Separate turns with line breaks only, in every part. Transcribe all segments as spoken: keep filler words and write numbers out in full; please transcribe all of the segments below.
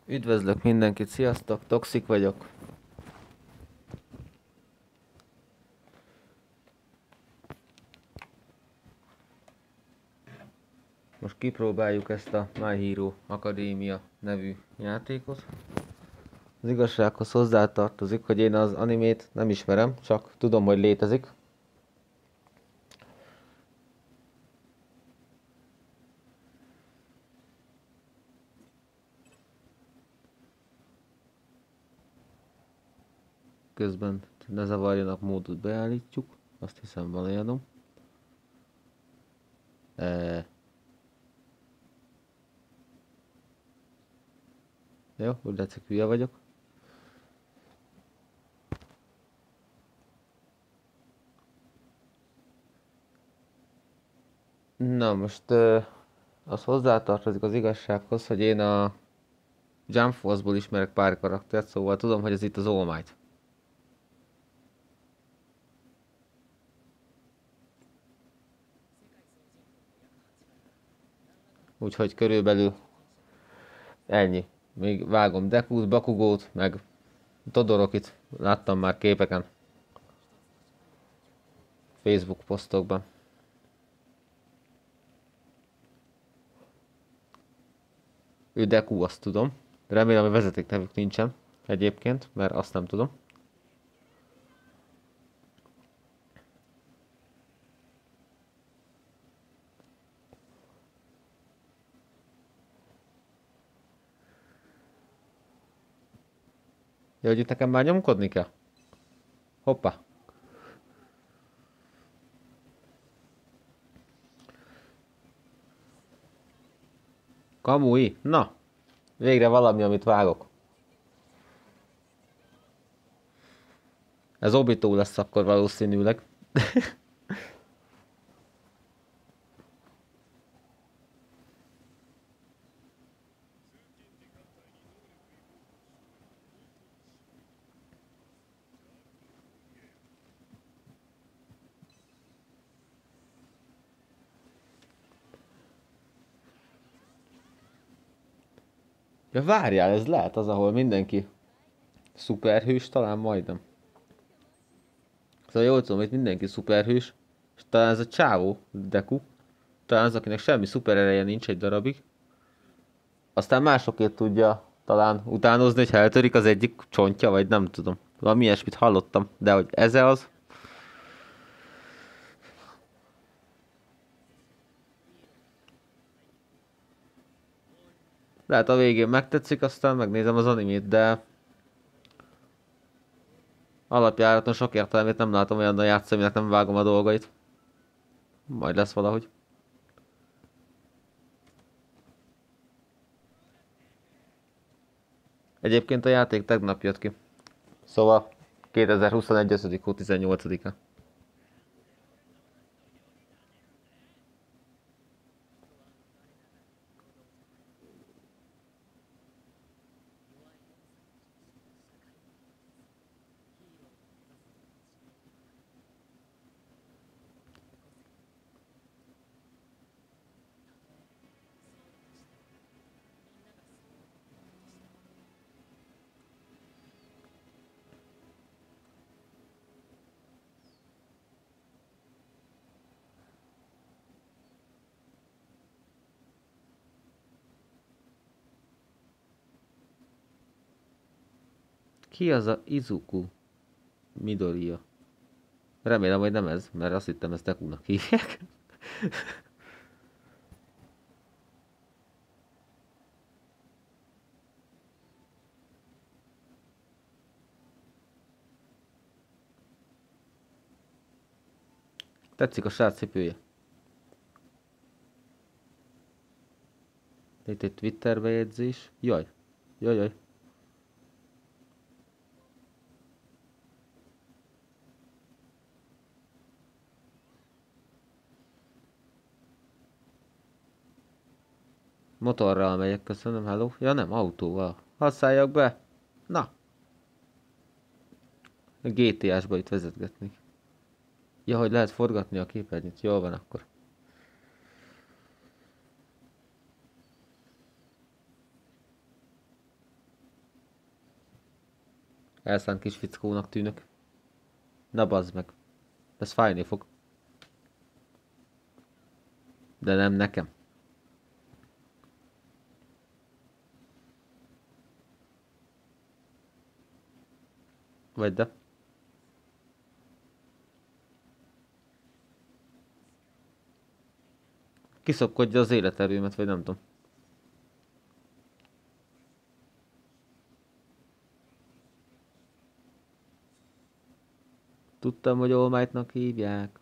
Üdvözlök mindenkit, sziasztok, Toxic vagyok. Most kipróbáljuk ezt a My Hero Academia nevű játékot. Az igazsághoz hozzátartozik, hogy én az animét nem ismerem, csak tudom, hogy létezik. Közben ne zavarjanak, módot beállítjuk. Azt hiszem van olyanom. E... Jó, úgy látszik, hülye vagyok. Na most uh, az hozzátartozik az igazsághoz, hogy én a Jump Force-ból ismerek pár karaktert, szóval tudom, hogy ez itt az All Might. Úgyhogy körülbelül ennyi. Még vágom Dekut, Bakugót, meg Todorokit láttam már képeken. Facebook posztokban. Ő Deku, azt tudom. Remélem, hogy vezetéknevük nincsen egyébként, mert azt nem tudom. Ja, hogy itt nekem már nyomkodni kell? Hoppá. Kamui? Na. Végre valami, amit vágok. Ez Obito lesz akkor valószínűleg. Ja, várjál, ez lehet az, ahol mindenki szuperhős, talán majdnem. Szóval jól tudom, hogy mindenki szuperhős, és talán ez a csávó, Deku, talán az, akinek semmi szuperereje nincs egy darabig. Aztán másokért tudja talán utánozni, hogy eltörik az egyik csontja, vagy nem tudom. Valami ilyesmit hallottam, de hogy ez az... Lehet a végén megtetszik, aztán megnézem az animét, de... Alapjáraton sok értelmét nem látom, olyannal játszani, aminek nem vágom a dolgait. Majd lesz valahogy. Egyébként a játék tegnap jött ki. Szóval kétezer-huszonegy. ötödik hó tizennyolcadika. Ki az a Izuku Midoriya? Remélem, hogy nem ez, mert azt hittem, ezt Dekunak hívják. Tetszik a srác cipője. Itt egy Twitter bejegyzés. Jaj. Jaj, jaj. Motorral megyek, köszönöm, hello. Ja nem, autóval. Hadd szálljak be. Na. A gé té es-ba itt vezetgetnék. Ja, hogy lehet forgatni a képernyőt. Jól van akkor. elszánt kis fickónak tűnök. Na bazd meg. Ez fájni fog. De nem nekem. Vagy de. Kiszopkodja az életerőmet, vagy nem tudom. Tudtam, hogy All Might-nak hívják.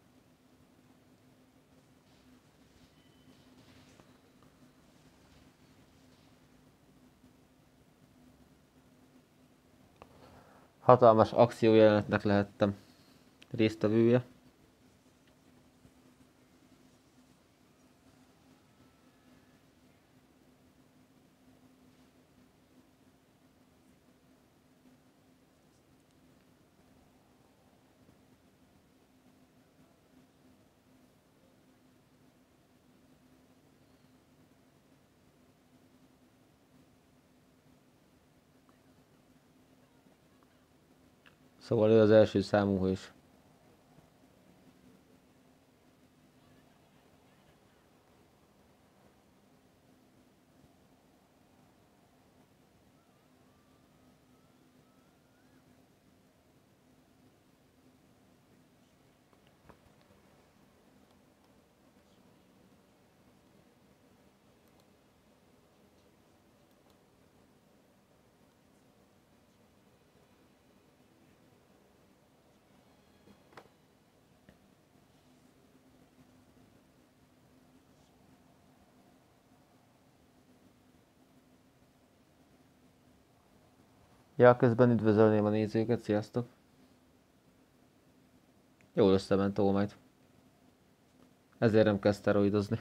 Hatalmas akciójelenetnek lehettem résztvevője. Szóval ő az első számú hős. Ja, közben üdvözölném a nézőket, sziasztok! Jól összement All Might. Ezért nem kell szteroidozni.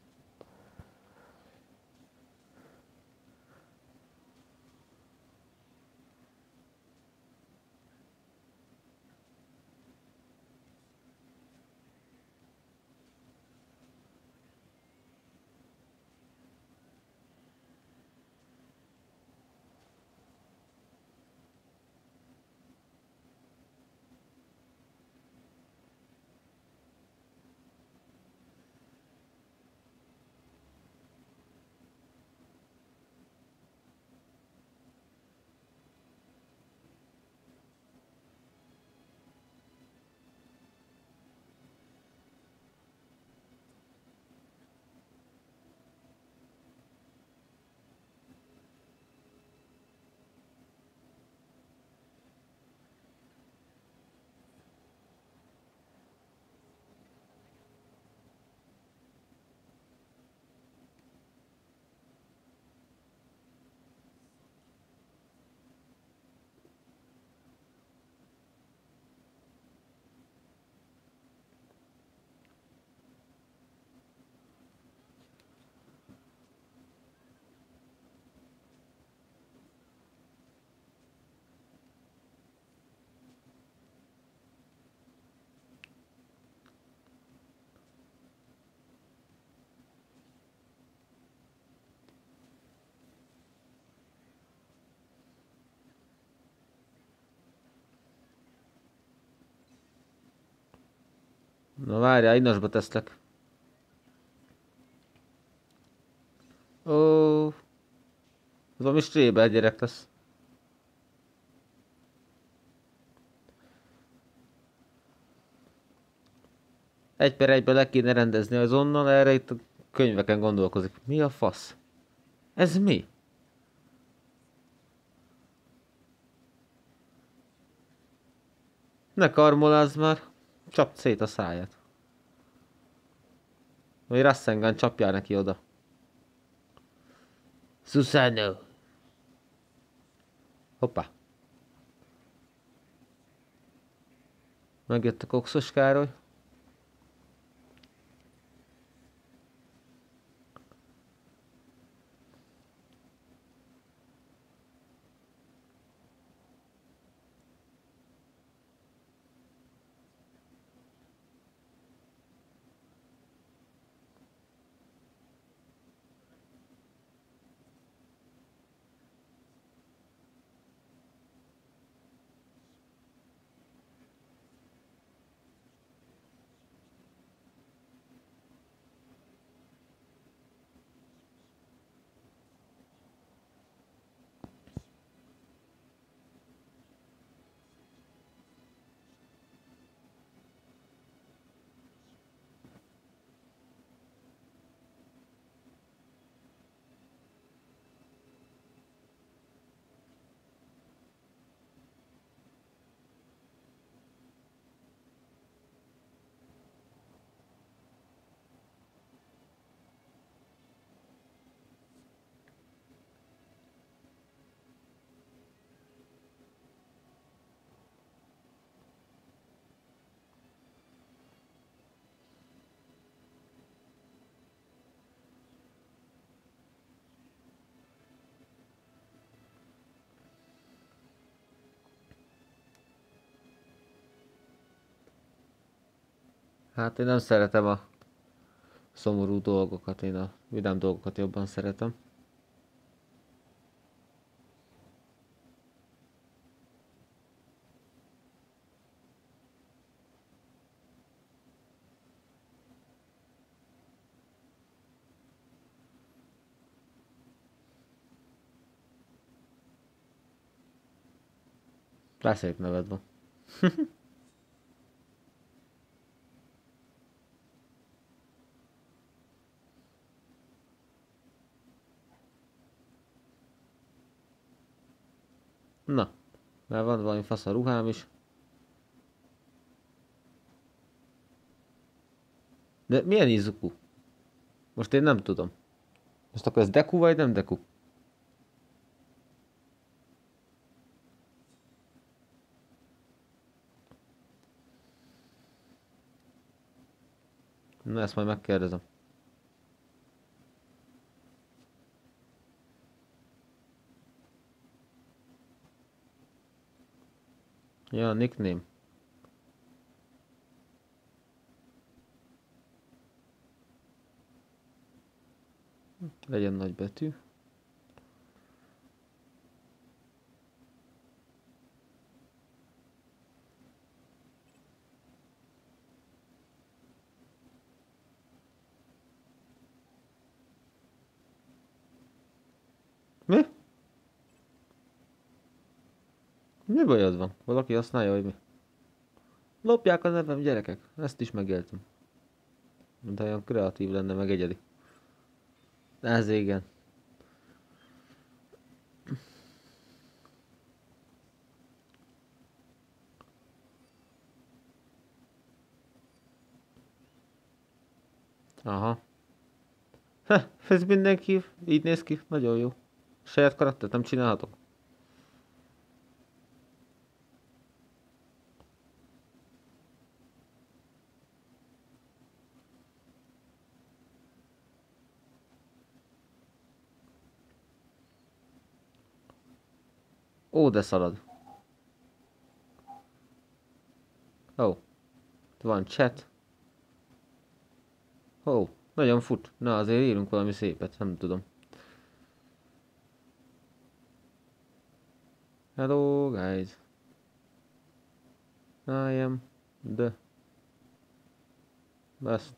Na várjál, inasba teszlek. Ó, ez valami stréber gyerek lesz. Egy per egyben le kéne rendezni azonnal, erre itt a könyveken gondolkozik. Mi a fasz? Ez mi? Ne karmolázz már. Csapd szét a száját. Vagy Rasengan csapjál neki oda. Susano. Hoppá. Megjött a Coxos Károly. Hát én nem szeretem a szomorú dolgokat, én a vidám dolgokat jobban szeretem. Rá szép neved van. Na, mert van valami fasz a ruhám is. De milyen Izuku? Most én nem tudom. Most akkor ez Deku vagy nem Deku? Na ezt majd megkérdezem. Ja, nickname. Legyen nagy betű. Mi? Mi bajod van? Valaki használja, hogy mi? Lopják a nevem, gyerekek. Ezt is megéltem. De olyan kreatív lenne, meg egyedi. Ez igen. Aha. Ha, ez mindenki így néz ki. Nagyon jó. Saját karaktert nem csinálhatok. Ó, de szalad. Ó. Van chat. Ó, nagyon fut. Na azért írunk valami szépet, nem tudom. Hello guys. I am the best.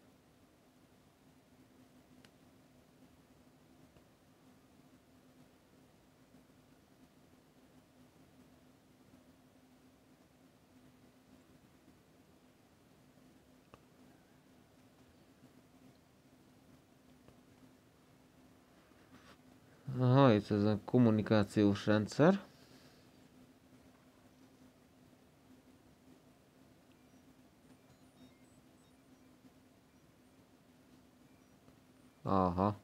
Aha, itt ez a kommunikációs rendszer. Aha.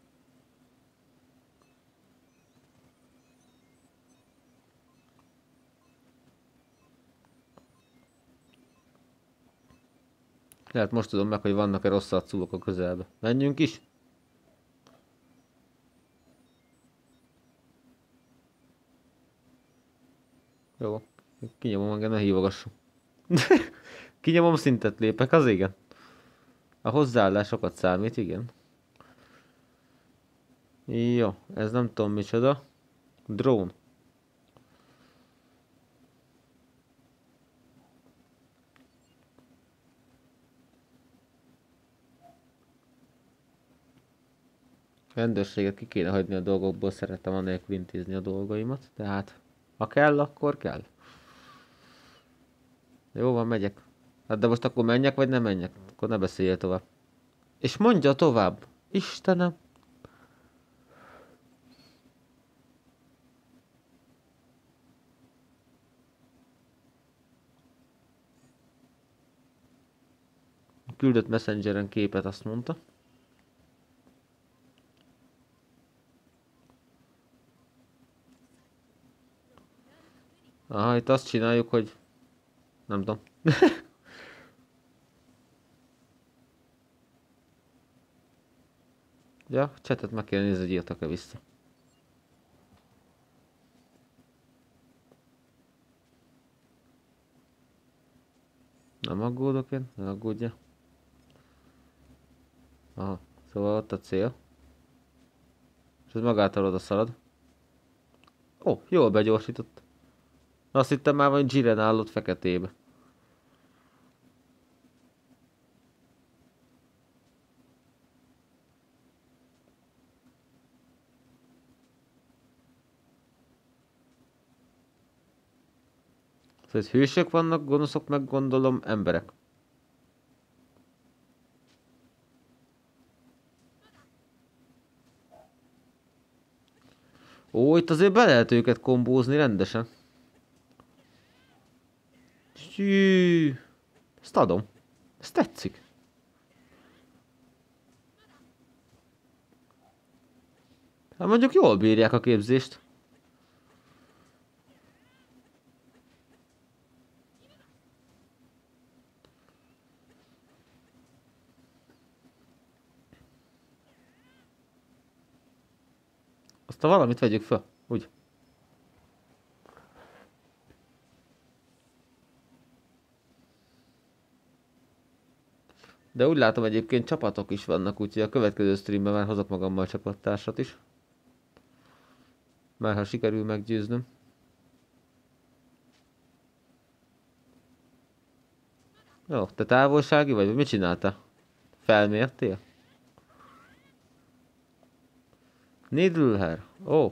Lehet most tudom meg, hogy vannak-e rossz arcúak a közelbe. Menjünk is? Jó. Kinyomom engem, ne hívogassunk. Kinyomom, szintet lépek, az igen. A hozzáállás sokat számít, igen. Jó, ez nem tudom micsoda. Drone. Rendőrséget ki kéne hagyni a dolgokból, szeretem anélkül intézni a dolgaimat. Tehát, ha kell, akkor kell. Jó van, megyek. Hát de most akkor menjek, vagy nem menjek? Akkor ne beszéljél tovább. És mondja tovább. Istenem. Küldött Messengeren képet, azt mondta. Aha, itt azt csináljuk, hogy... Nem tudom. Ja, chatet meg kell nézni, hogy írtak-e vissza. Nem aggódok én, ne aggódja. Aha, szóval ott a cél. És ez magától oda szalad. Ó, oh, jól begyorsított. Azt hittem már, hogy Jiren állott feketébe. Szóval itt hősök vannak, gonoszok meg gondolom emberek. Ó, itt azért be lehet őket kombózni rendesen. Sű. Ezt adom. Ez tetszik. Hát mondjuk jól bírják a képzést. Azt a valamit vegyük fel, úgy. De úgy látom egyébként csapatok is vannak, úgyhogy a következő streamben már hozok magammal csapattársat is. Már ha sikerül meggyőznöm. Jó, te távolsági vagy? Mit csináltál? Felmértél? Needlehair. Ó. Oh.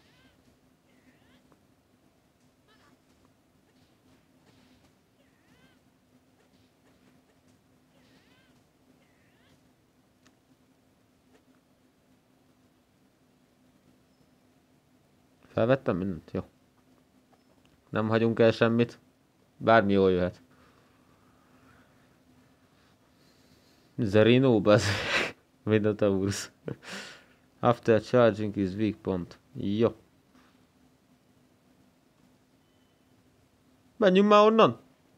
Felvettem mindent? Jó. Nem hagyunk el semmit. Bármi jól jöhet. Zerino, baz. Minotaurus. After charging is weak point. Jó. Menjünk már onnan.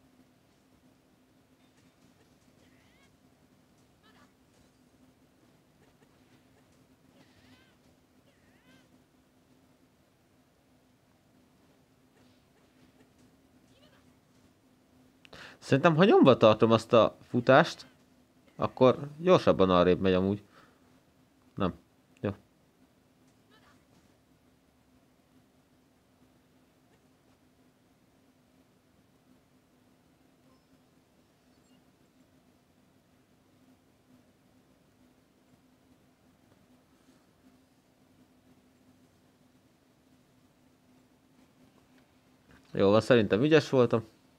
Szerintem, ha nyomva tartom azt a futást, akkor gyorsabban arrébb megy amúgy. Nem. Jó. Jó, van, szerintem ügyes voltam.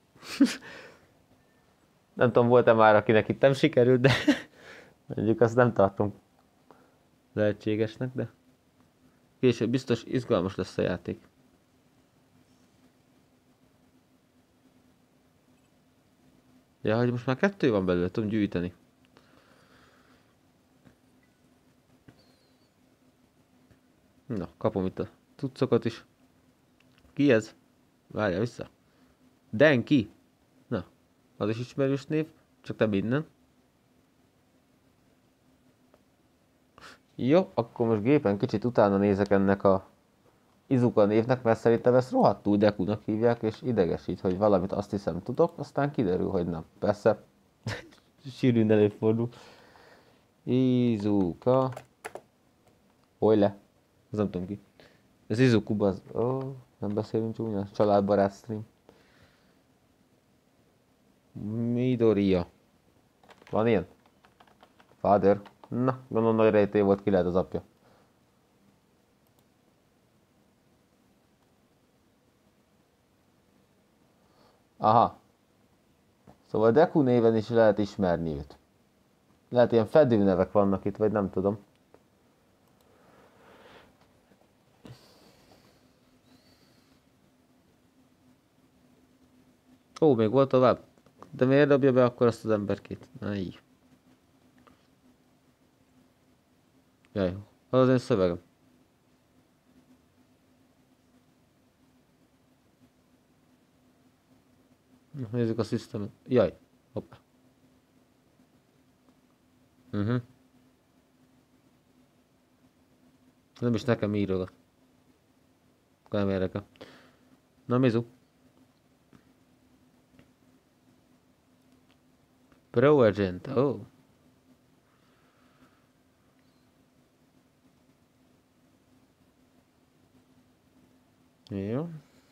Nem tudom, volt-e már, akinek itt nem sikerült, de mondjuk azt nem tartom lehetségesnek, de később biztos izgalmas lesz a játék. Ja, hogy most már kettő van belőle, tudom gyűjteni. Na, kapom itt a cuccokat is. Ki ez? Várja vissza. Denki! Na, az is ismerős név, csak nem innen. Jó, akkor most gépen kicsit utána nézek ennek a Izuka névnek, mert szerintem ezt rohadtul Dekunak hívják, és idegesít, hogy valamit azt hiszem tudok, aztán kiderül, hogy nem. Persze, sűrűn előfordul. Izuka. Hojle. Ez nem tudom ki. Ez Izuku, az... Ó, oh, nem beszélünk csúnya. Családbarát stream. Midoriya. Van ilyen? Father. Na, gondolom nagy rejtély volt, ki lehet az apja. Aha. Szóval Deku néven is lehet ismerni őt. Lehet ilyen fedőnevek vannak itt, vagy nem tudom. Ó, még volt tovább. De miért dobja be akkor azt az emberkét? Na így. Jaj, az az én szövegem. Nézzük a szisztemet. Jaj, hoppá. Uh-huh. Nem is nekem írogat. Nem érdekel. Na, Mizu. Pro Agent, oh. Jó.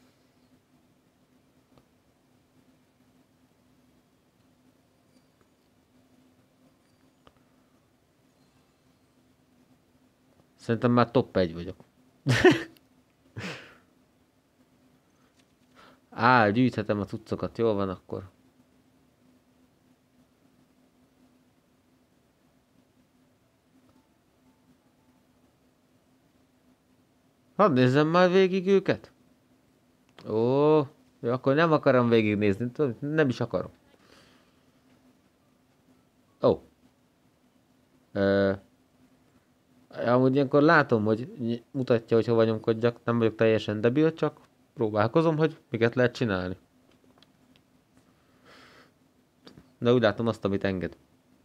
Szerintem már top egy vagyok. Á, gyűjthetem a cuccokat, jól van akkor. Hadd nézzem már végig őket. Ó, jó, akkor nem akarom végignézni, tudod, nem is akarom. Ó. Ö, amúgy ilyenkor látom, hogy ny- mutatja, hogy hova nyomkodjak, nem vagyok teljesen debil, csak próbálkozom, hogy miket lehet csinálni. De úgy látom azt, amit enged.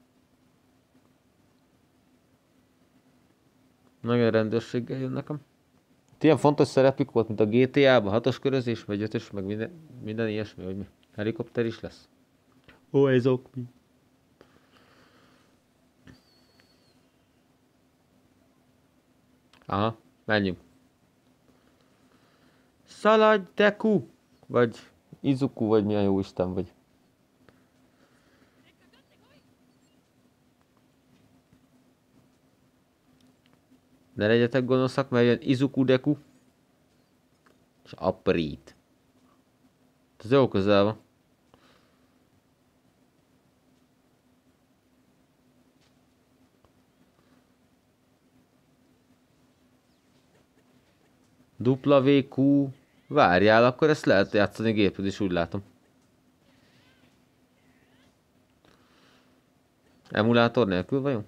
Nagyon rendőrséggel jön nekem. Ilyen fontos szerepük volt, mint a gé té á-ban, hatos körözés, vagy ötös, meg minden, minden ilyesmi, hogy mi. Helikopter is lesz. Ó, ez ok mi. Aha, menjünk. Szaladj, Deku! Vagy Izuku, vagy milyen jó isten vagy. Ne legyetek gonoszak, mert jön Izuku Deku. És aprít. Ez jó közel van. Dupla vé kú. Várjál, akkor ezt lehet játszani géped is, úgy látom. Emulátor nélkül vajon?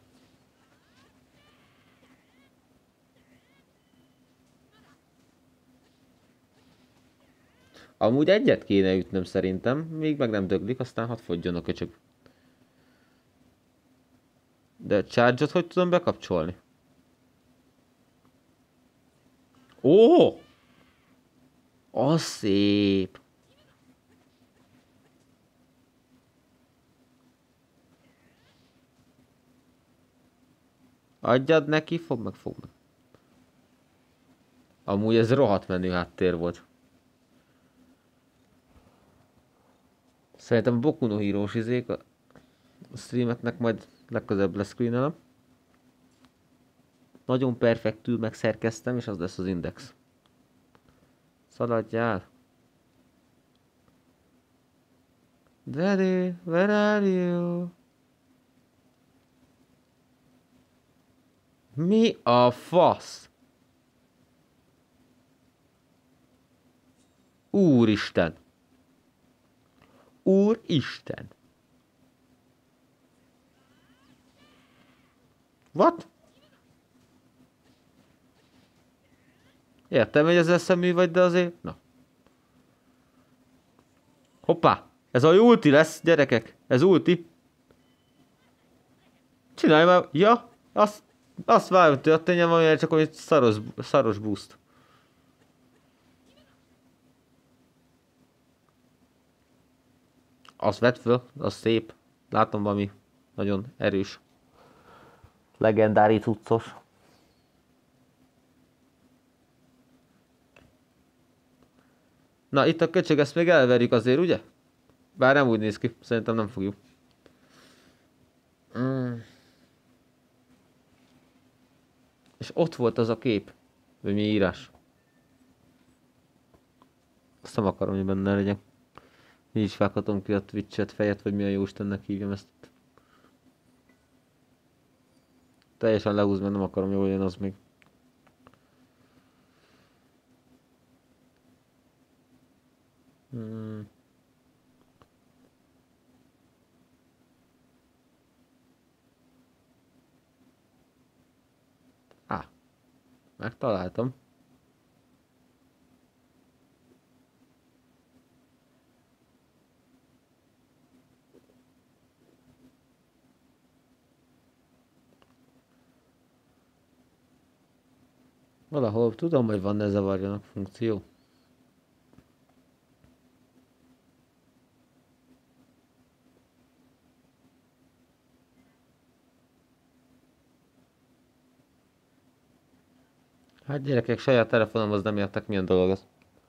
Amúgy egyet kéne ütnöm szerintem, még meg nem döglik, aztán hadd fogjon a köcsög. De charge-ot hogy tudom bekapcsolni? Ó! Az szép! Adjad neki, fog meg, fog meg. Amúgy ez rohadt menő háttér volt. Szerintem a Boku no Hero-s izék a streameknek majd legközelebb leszcreenelem. Nagyon perfektül megszerkeztem, és az lesz az index. Szaladjál! Daddy, where are you? Mi a fasz? Úristen! Úristen! What? Értem, hogy ez eszemű vagy, de azért... Na. Hoppá! Ez a ulti lesz, gyerekek! Ez ulti! Csinálj már! Ja! Azt, azt várom, hogy történjen valami, csak hogy szaros, szaros boost. Azt vett föl, az szép. Látom valami nagyon erős. Legendári cuccos. Na, itt a köcsög, ezt még elverjük azért, ugye? Bár nem úgy néz ki, szerintem nem fogjuk. Mm. És ott volt az a kép. Vagy mi írás. Azt nem akarom, hogy benne legyen. Így is vághatom ki a Twitch-et, fejet, vagy milyen jó Istennek hívjam ezt. Teljesen lehúz, mert nem akarom, jól jön az még. Hmm. Á, megtaláltam. Valahol tudom, hogy van ne zavarjanak funkció. Hát gyerekek, saját telefonomhoz nem értek, milyen dolog az.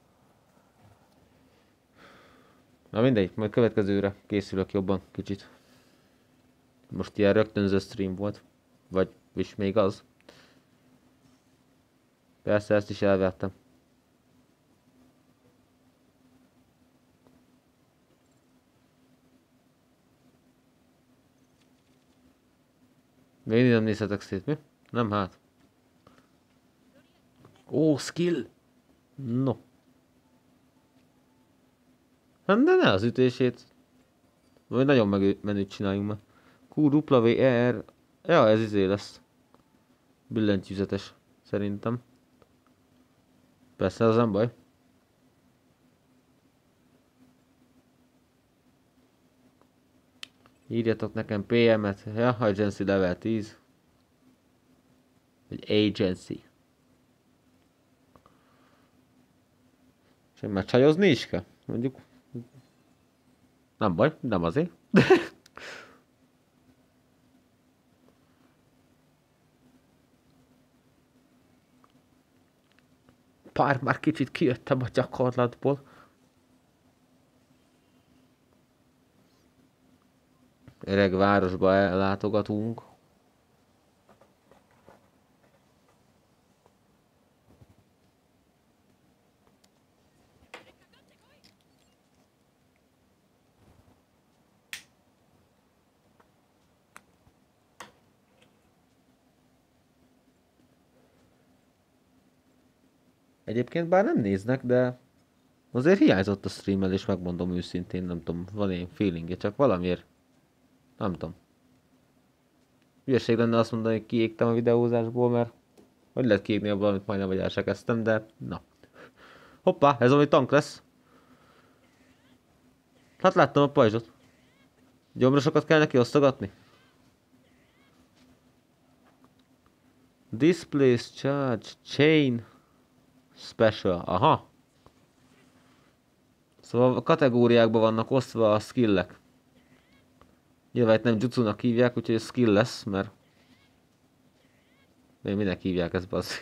Na mindegy, majd következőre készülök jobban kicsit. Most ilyen rögtönző stream volt. Vagy is még az. Persze ezt is elvettem. Még nem nézhetek szét, mi? Nem hát. Ó, skill! No. Hát de ne az ütését. Vagy nagyon megő, menőt csináljunk már. Q, W, R. Ja, ez izé lesz. Billentyűzetes. Szerintem. Persze, az nem baj. Írjatok nekem pé em-et. Ja, Agency level tíz. Vagy Agency. És én már csajozni is kell? Mondjuk. Nem baj, nem azért. Pár már kicsit kijöttem a gyakorlatból. Öreg városba ellátogatunk. Egyébként bár nem néznek, de azért hiányzott a streamelés, megmondom őszintén, nem tudom, van ilyen feelingje, csak valamiért. Nem tudom. Hülyeség lenne azt mondani, hogy kiégtem a videózásból, mert hogy lehet kiégni abban, amit majdnem vagy el se kezdtem, de na. Hoppá, ez ami tank lesz. Hát láttam a pajzsot. Gyomrosokat kell neki osztogatni? Displays, charge, chain, special, aha. Szóval a kategóriákban vannak osztva a skillek. Nyilván itt nem jutsunak hívják, úgyhogy skill lesz, mert... Még minek hívják ezt, bazd.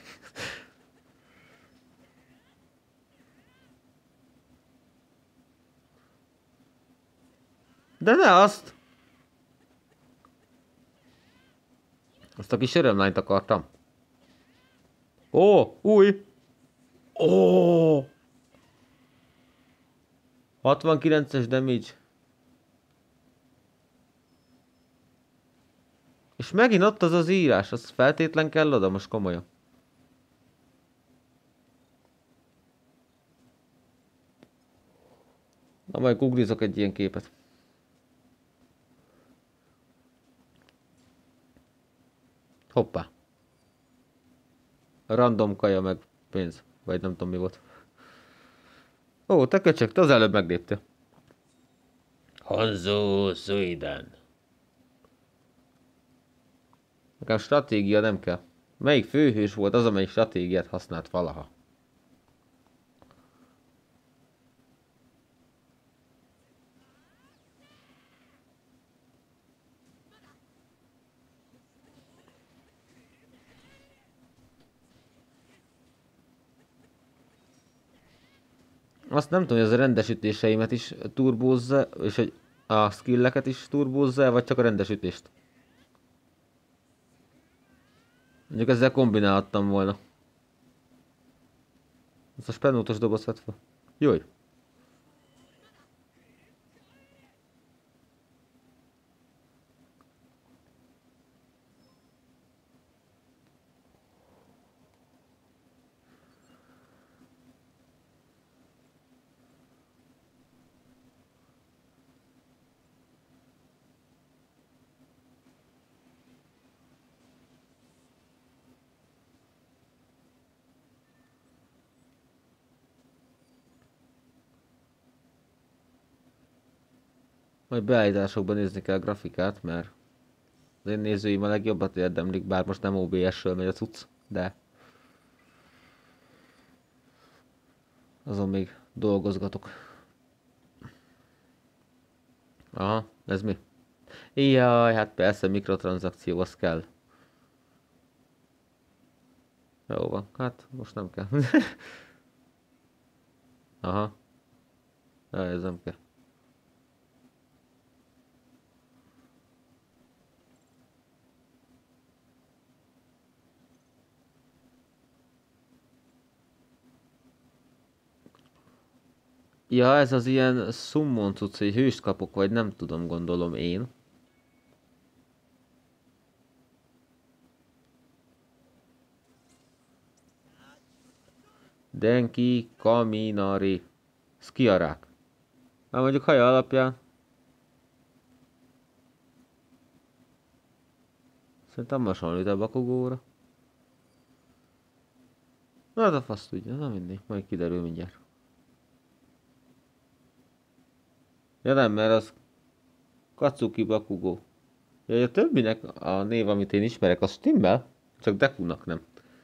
De ne azt! Azt a kis örömlányt akartam. Ó, új! Ó! hatvankilences damage. És megint ott az az írás, az feltétlen kell oda, most komolyan. Na majd googlizok egy ilyen képet. Hoppá. Random kaja meg pénz. Vagy nem tudom mi volt. Ó, te köcsög, te az előbb megléptél. Hanzo Suiden. Nekem stratégia nem kell. Melyik főhős volt az, amelyik stratégiát használt valaha? Azt nem tudom, hogy az a rendesítéseimet is turbózza, és hogy a skilleket is turbózza, vagy csak a rendesítést. Mondjuk ezzel kombinálhattam volna. Ezt a spenótos doboz vett fel. Jaj. Majd beállításokban nézni kell a grafikát, mert az én nézőim a legjobbat érdemlik, bár most nem o bé es-ről megy a cucc, de azon még dolgozgatok. Aha, ez mi? Jaj, hát persze, mikrotranszakció, az kell. Jó van, hát most nem kell. Aha. Ja, ez nem kell. Ja, ez az ilyen summon cucc, hogy hőst kapok, vagy nem tudom, gondolom én. Denki Kaminari. Skiarák. Már mondjuk haja alapján. Szerintem hasonlít a Bakugóra. Na, hát a fasz tudja, na mindig, majd kiderül mindjárt. Ja nem, mert az Katsuki Bakugó. Ja, a többinek a név, amit én ismerek, az stimmel, csak Dekunak nem.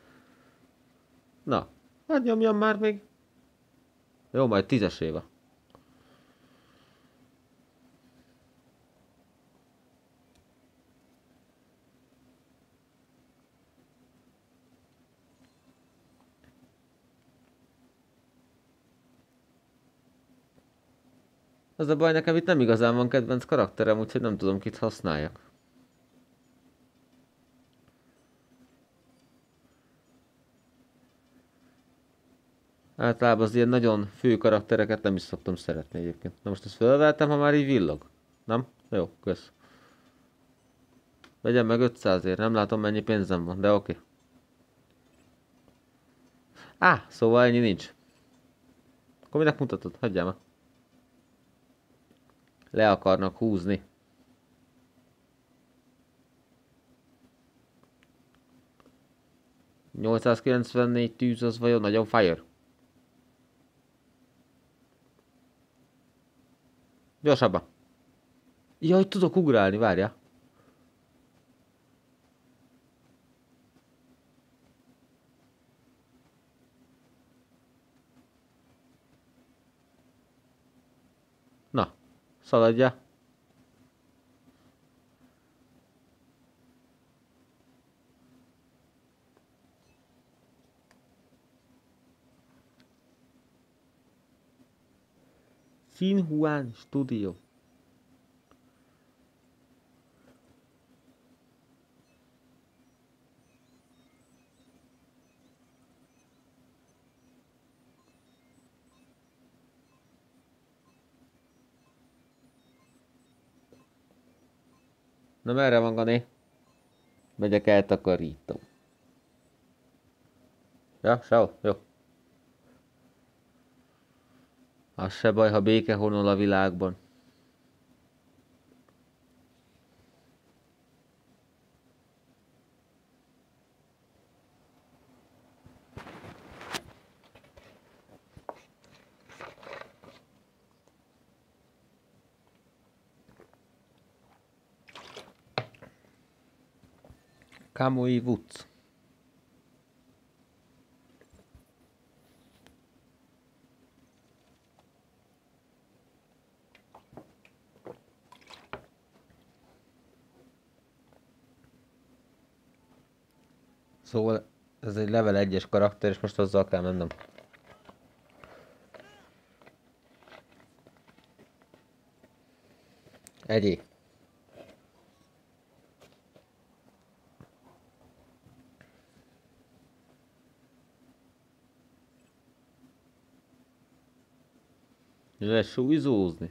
Na, hát nyomjam már még. Jó, majd tízesével. Az a baj, nekem itt nem igazán van kedvenc karakterem, úgyhogy nem tudom, kit használjak. Általában az ilyen nagyon fő karaktereket nem is szoktam szeretni egyébként. Na most ezt felveltem, ha már így villog. Nem? Jó, kösz. Vegyem meg ötszázért, nem látom mennyi pénzem van, de oké. Okay. Á, szóval ennyi nincs. Akkor minek mutatod? Hagyjál már. Le akarnak húzni. nyolcszázkilencvennégy tűz az vajon nagyon fire? Gyorsabban. Jaj, tudok ugrálni, várja. Na, szaladja. Xinhuan Studio. Na merre van Gané? Megyek, eltakarítom. Ja, sehol? Jó. Az se baj, ha béke honol a világban. Kamui Woods. Szóval ez egy level egyes karakter, és most azzal kell mennem. Egyé. Lehet súlyzózni.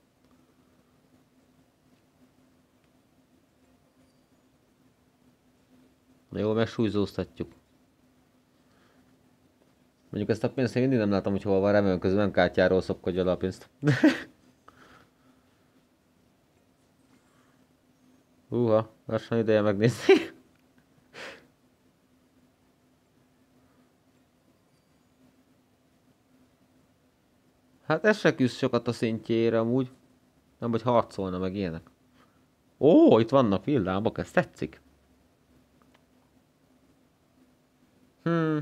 Na jó, megsúlyzóztatjuk. Mondjuk ezt a pénzt én mindig nem látom, hogy hol van, remélem közben kártyáról szopkodja le a pénzt. Húha, lassan ideje megnézni. Hát ez se küzd sokat a szintjére amúgy. Nem, hogy harcolna meg ilyenek. Ó, itt vannak villámok, ez tetszik. Hmm.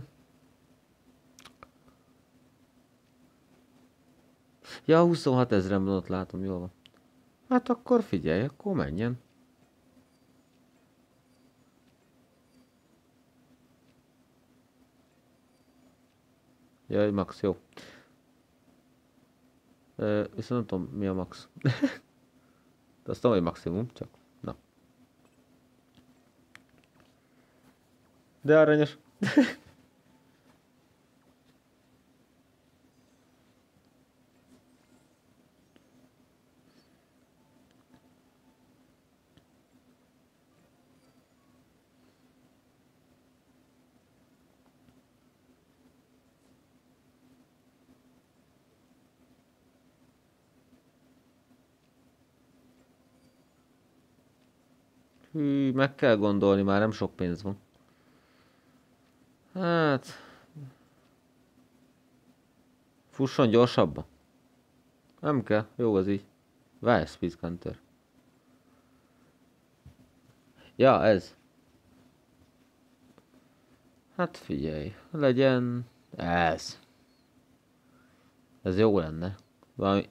Ja, huszonhat ezren van, ott látom, jól van. Hát akkor figyelj, akkor menjen. Jaj, max, jó. Ö, viszont nem tudom, mi a max. De azt tudom, hogy maximum, csak. Na. De aranyos. Hű, meg kell gondolni, már nem sok pénz van. Hát... Fusson gyorsabban. Nem kell, jó az így. Várj, Speed Counter. Ja, ez. Hát figyelj, legyen ez. Ez jó lenne. Valami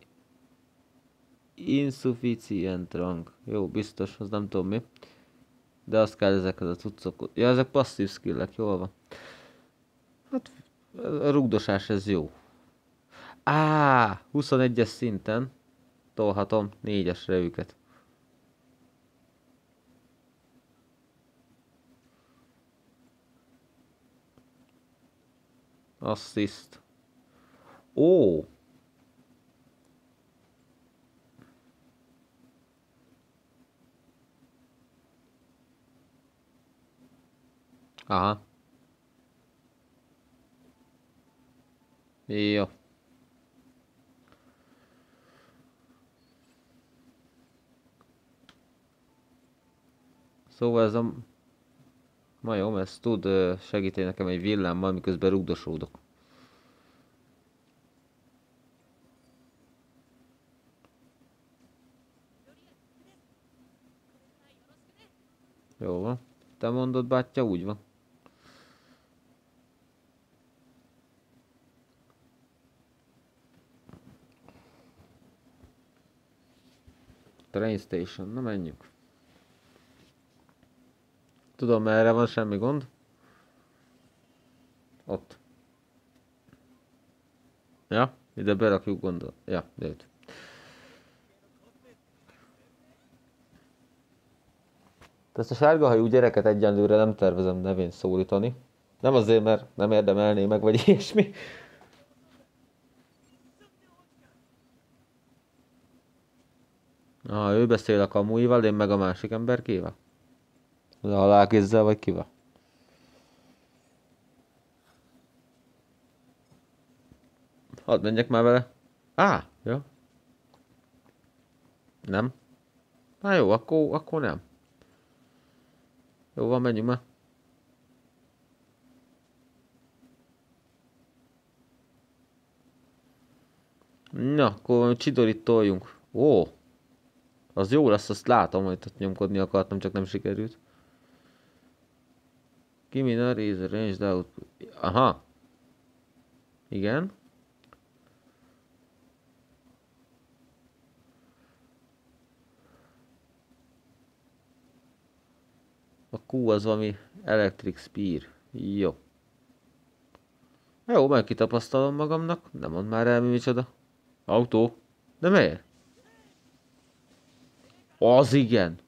insufficient rank. Jó, biztos, az nem tudom mi. De azt kell ezekhez a cuccok. Ja, ezek passzív skillek, jól van. Hát a rugdosás ez jó. Á, huszonegyes szinten tolhatom négyesre őket. Assist. Ó! Aha. Jó. Szóval ez a majom, ez tud segíteni nekem egy villámmal, miközben rugdosódok. Jó van. Te mondod, bátyja, úgy van. Train station, na menjünk. Tudom, merre van, semmi gond. Ott. Ja, ide berakjuk gondol. Ja, jött. Ezt a sárgahajú gyereket egyenlőre nem tervezem nevén szólítani. Nem azért, mert nem érdemelné meg, vagy ilyesmi. Ah, ő beszél a kamuival, én meg a másik emberkével? A halálkézzel vagy kivel? Hadd menjek már vele. Á, jó. Nem. Na jó, akkor, akkor nem. Jó van, menjünk már. Na, akkor Chidorit toljunk. Ó, az jó lesz, azt látom, hogy ott nyomkodni akartam, csak nem sikerült. Kimina Razer Ranged Output. Aha. Igen. A Q az valami Electric Spear. Jó. Jó, meg kitapasztalom magamnak. Nem mond már el, mi micsoda. Autó. De miért? Az igen.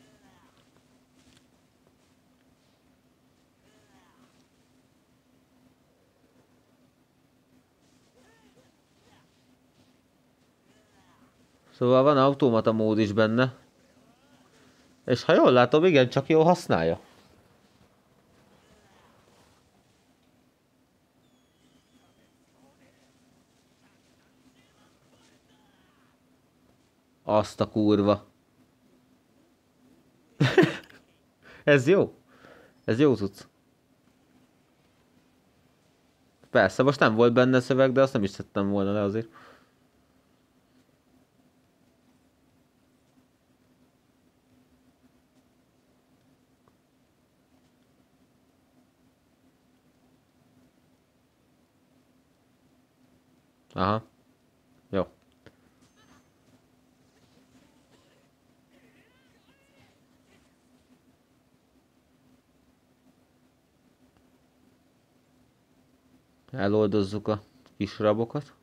Szóval van automata mód is benne. És ha jól látom, igen, csak jól használja. Azt a kurva. Ez jó. Ez jó cucc. Persze, most nem volt benne szöveg, de azt nem is szedtem volna le azért. Aha. Jó. Eloldozzuk a kis rabokat.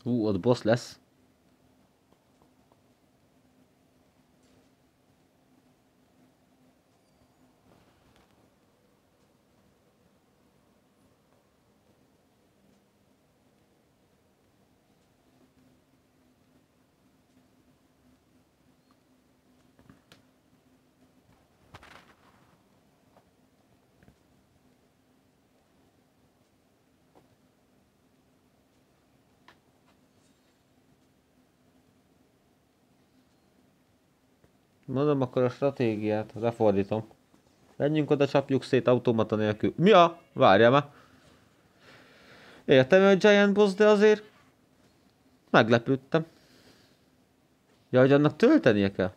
Hú, ott boss lesz. Mondom akkor a stratégiát, lefordítom. Menjünk oda, csapjuk szét automata nélkül. Mi a? Várjál már. Értem, hogy Giant Boss, de azért meglepődtem. Ja, hogy annak töltenie kell.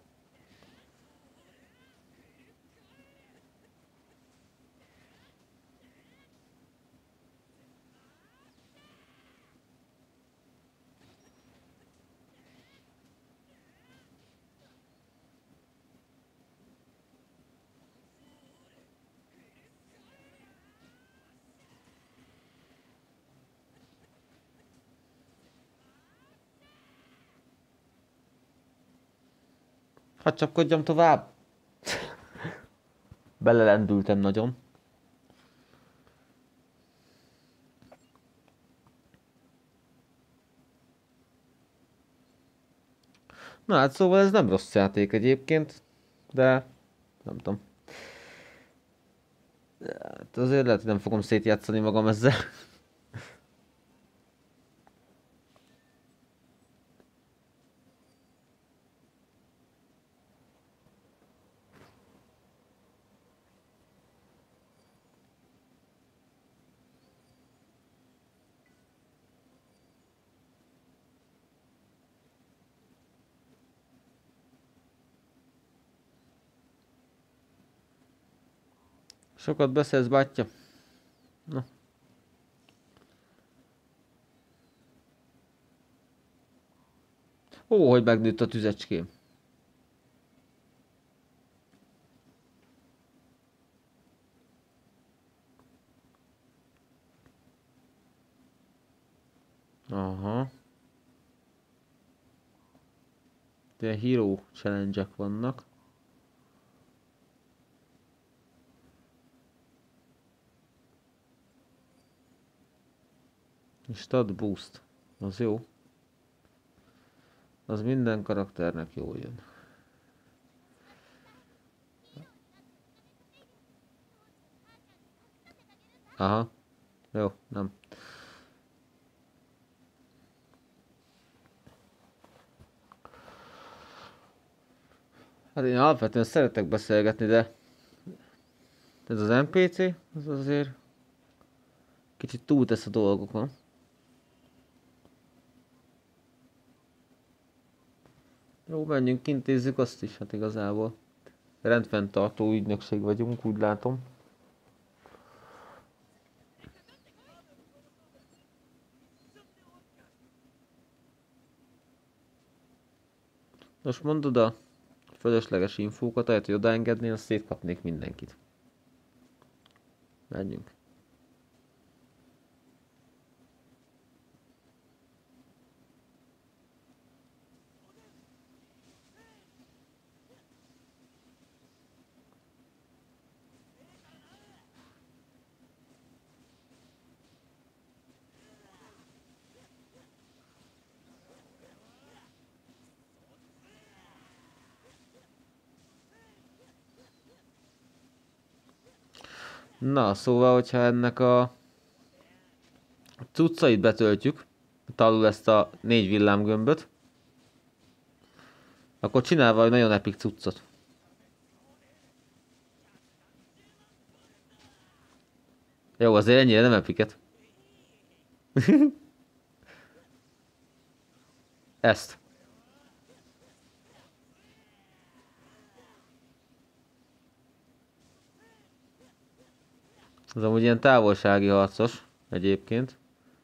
Hát csapkodjam tovább. Belelendültem nagyon. Na hát szóval ez nem rossz játék egyébként, de nem tudom. Hát azért lehet, hogy nem fogom szétjátszani magam ezzel. Sokat beszélsz, bátyja. Na. Ó, hogy megnőtt a tüzecském. Aha. De hero challenge-ek vannak. Stat boost. Az jó. Az minden karakternek jól jön. Aha. Jó, nem. Hát én alapvetően szeretek beszélgetni, de ez az en pé cé, az azért kicsit túltesz a dolgokon. Jó, menjünk, intézzük azt is, hát igazából. Rendfenntartó ügynökség vagyunk, úgy látom. Most mondod a fölösleges infókat, ahelyett, hogy odaengednél, azt szétkapnék mindenkit. Menjünk. Na, szóval, hogyha ennek a cuccait betöltjük, talul ezt a négy villámgömböt, akkor csinál valami nagyon epic cuccot. Jó, azért ennyire nem epiket. Ezt. Ez amúgy ilyen távolsági harcos egyébként.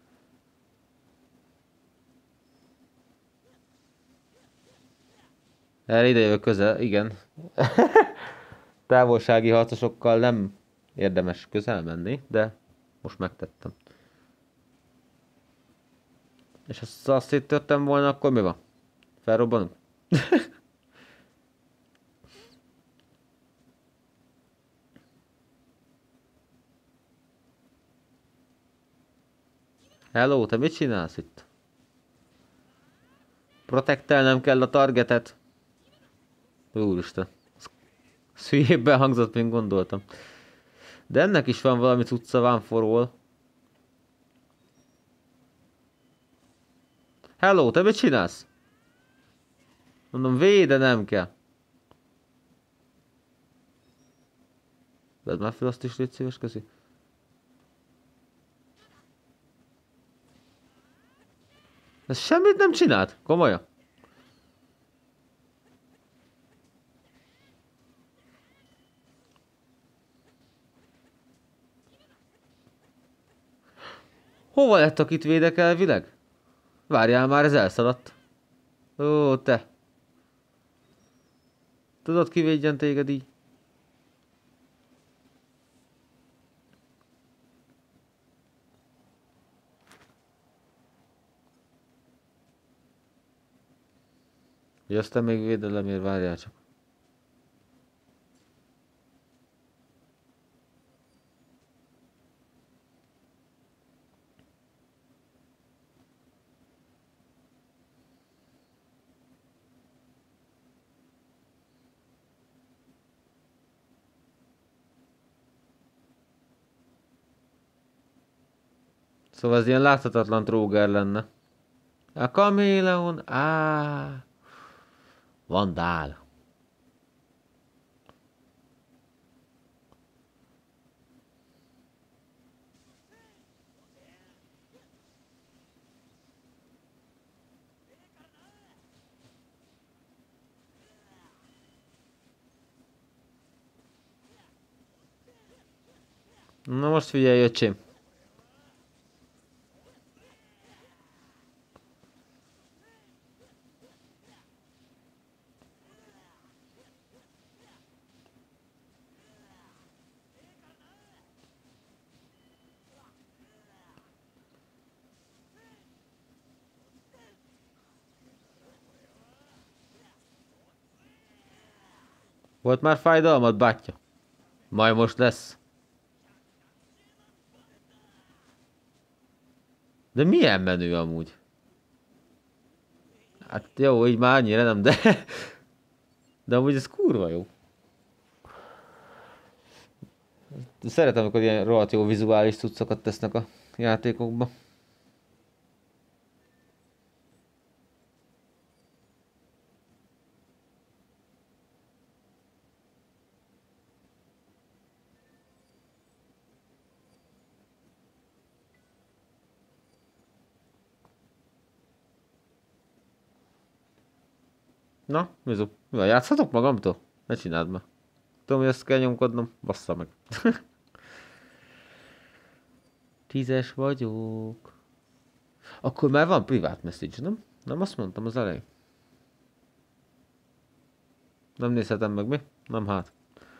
Erre ide jövök közel, igen. Távolsági harcosokkal nem érdemes közel menni, de most megtettem. És ha azt széttörtem volna, akkor mi van? Felrobbanunk? Hello, te mit csinálsz itt? Protektelnem kell a targetet. Úristen. Ez hülyébben hangzott, mint gondoltam. De ennek is van valami cucca, van forról. Hello, te mit csinálsz? Mondom, védenem kell. Vedd már fel azt is, légy szíves, köszi. Ez semmit nem csinált? Komolyan? Hova lettek itt védek elvileg? Várjál már, ez elszaladt. Ó, te. Tudod, ki védjen téged így? Hogy aztán még védelemért várjál csak. Szóval ez ilyen láthatatlan tróger lenne. A kaméleon, á, vandál. Na most figyelj, öcsém. Volt már fájdalmat, bátyja? Majd most lesz. De milyen menő amúgy? Hát jó, így már annyira nem, de... De amúgy ez kurva jó. Szeretem, amikor ilyen rohadt jó vizuális cuccokat tesznek a játékokba. Na, Mizu, mi van, játszhatok magamtól? Ne csináld már. Tudom, hogy ezt kell nyomkodnom, bassza meg. Tízes vagyok. Akkor már van privát message, nem? Nem azt mondtam az elején. Nem nézhetem meg, mi? Nem hát.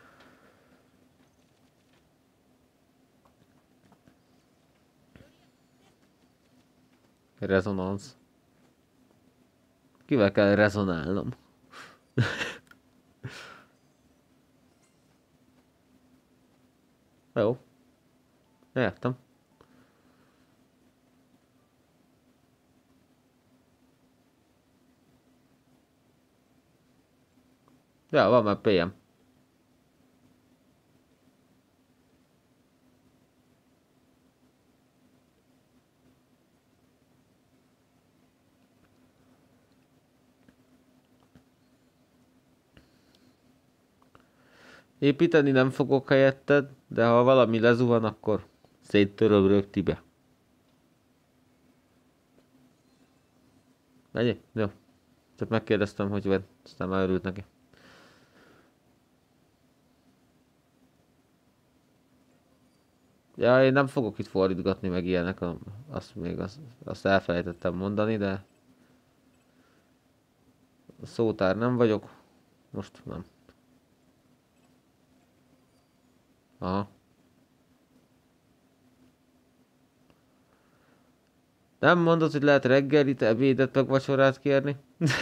Rezonansz. Kivel kell rezonálnom? Jó. Értem. Ja, van már pé em. Építeni nem fogok helyetted, de ha valami lezuhan, akkor széttöröm rögtibe. Mennyi? Jó. Csak megkérdeztem, hogy vedd, aztán már örült neki. Ja, én nem fogok itt fordítgatni meg ilyenek, azt még azt, azt elfelejtettem mondani, de szótár nem vagyok, most nem. Aha. Nem mondod, hogy lehet reggelit, ebédet, meg vacsorát kérni?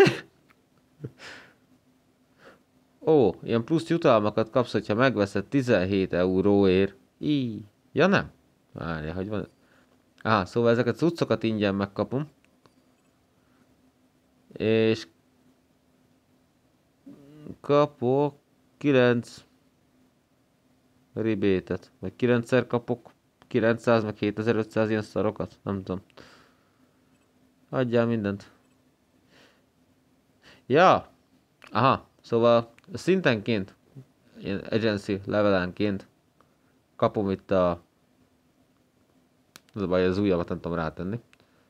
Ó, ilyen plusz jutalmakat kapsz, hogyha megveszed tizenhét euróért. Í. Ja nem? Várja, hogy van. Á, szóval ezeket a cuccokat ingyen megkapom. És kapok kilenc ribétet. Vagy kilencszer kapok kilencszáz, meg hétezer-ötszáz ilyen szarokat. Nem tudom. Adjál mindent. Ja! Aha, szóval szintenként, ilyen agency levelenként kapom itt a... Az a baj, az ujjamat nem tudom rátenni.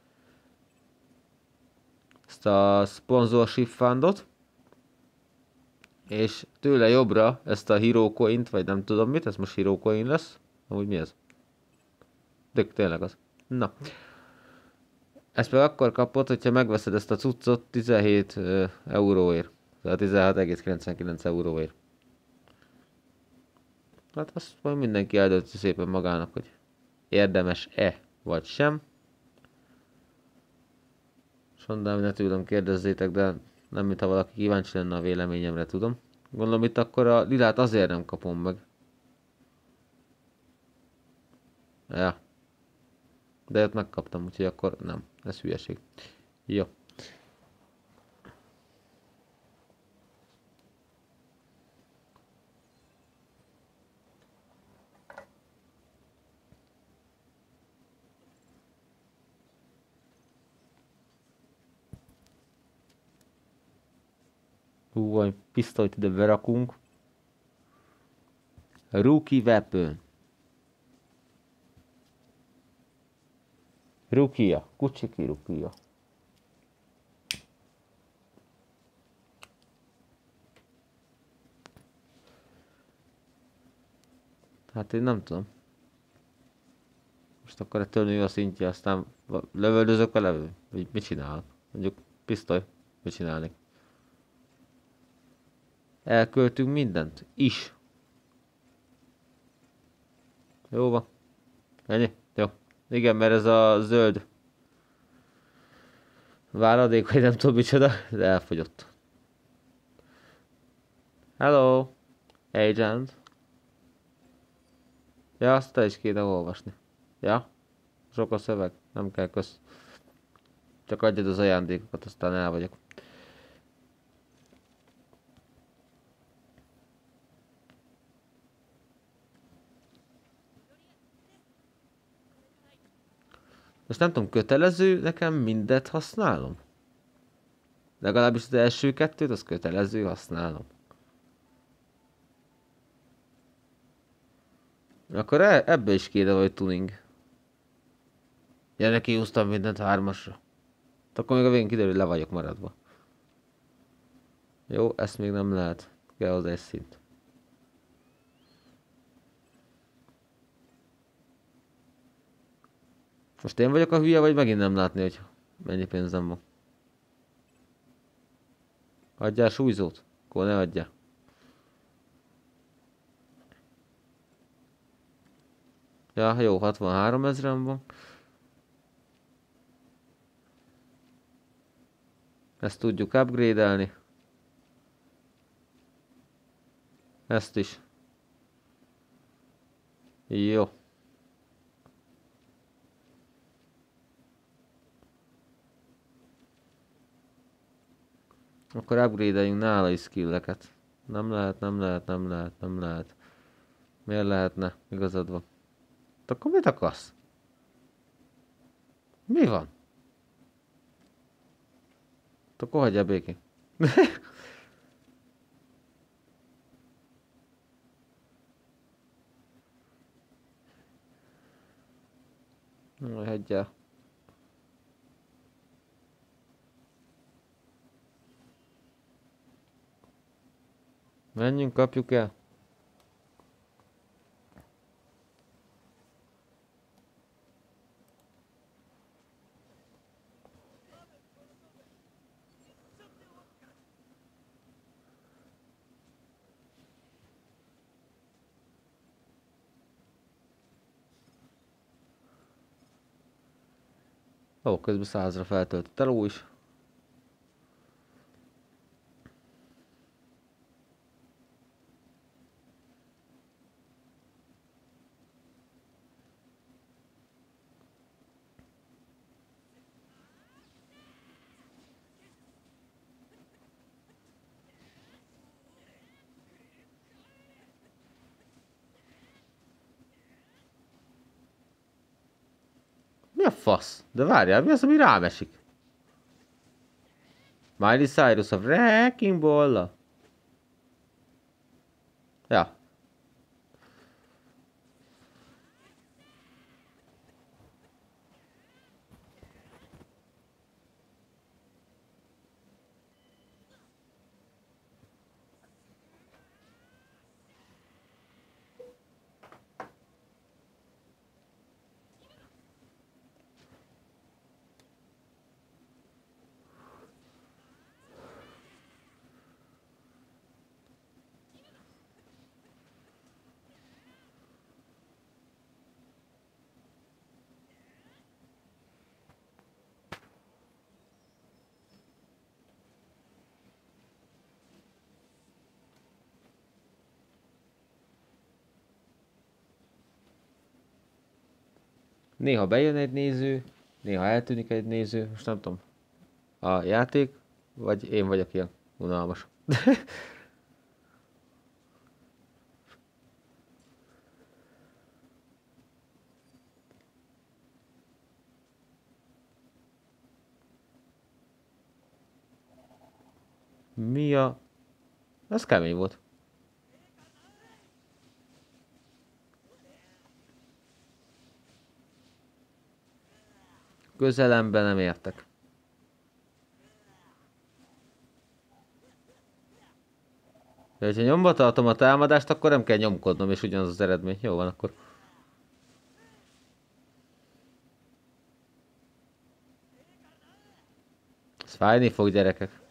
Ezt a sponsorship fundot. És tőle jobbra ezt a Hero Coint, vagy nem tudom mit, ez most Hero Coin lesz. Amúgy mi ez? De tényleg az. Na. Ezt meg akkor kapod, hogyha megveszed ezt a cuccot tizenhét uh, euróért. Tehát tizenhat egész kilencvenkilenc euróért. Hát azt majd mindenki eldönti szépen magának, hogy érdemes-e, vagy sem. Sondám, ne tőlem kérdezzétek, de nem mintha valaki kíváncsi lenne a véleményemre, tudom. Gondolom itt akkor a lilát azért nem kapom meg. Ja. De ott megkaptam, úgyhogy akkor nem. Ez hülyeség. Jó. Hú, vagy pisztolyt ide berakunk. Rookie weapon. Rukia. Kucsiki rukia. Hát én nem tudom. Most akkor ettől nő a szintje, aztán lövöldözök a levő. Vagy mit csinálok? Mondjuk pisztoly. Mit csinálnék? Elköltünk mindent. Is. Jó van. Ennyi? Jó. Igen, mert ez a zöld váladék, vagy nem tudom micsoda, de elfogyott. Hello, agent. Ja, azt te is kéne olvasni. Ja? Sok a szöveg, nem kell, kösz. Csak adjad az ajándékokat, aztán el vagyok. Most nem tudom, kötelező nekem mindet használom? Legalábbis az első kettőt, az kötelező használom. Akkor e ebbe is kéne vagy tuning. Ja, neki húztam mindent hármasra. Akkor még a végén kiderül, le vagyok maradva. Jó, ezt még nem lehet. Kell az egy szint. Most én vagyok a hülye, vagy megint nem látni, hogy mennyi pénzem van. Adjál súlyzót? Akkor ne adjál. Ja, jó, hatvanhárom ezren van. Ezt tudjuk upgrade-elni. Ezt is. Jó. Akkor upgrade-eljünk nála is skilleket. Nem lehet, nem lehet, nem lehet, nem lehet. Miért lehetne? Igazad van. Akkor mit akarsz? Mi van? Akkor hagyjál békén. Majd hagyjál. Menjünk, kapjuk el. Ó, közben százra feltöltött eló is. Mi a fasz? De várjál, mi az, ami rám esik? Miley Cyrus a Wrecking Ball-la? Ja. Néha bejön egy néző, néha eltűnik egy néző, most nem tudom. A játék, vagy én vagyok ilyen unalmas. Mi a... Ez kemény volt. Közelemben nem értek. De ha nyomba tartom a támadást, akkor nem kell nyomkodnom, és ugyanaz az eredmény. Jó van akkor. Ez fájni fog, gyerekek.